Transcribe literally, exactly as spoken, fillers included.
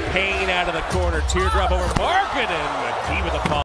Payne out of the corner. Teardrop over Market, and McGee with a ball.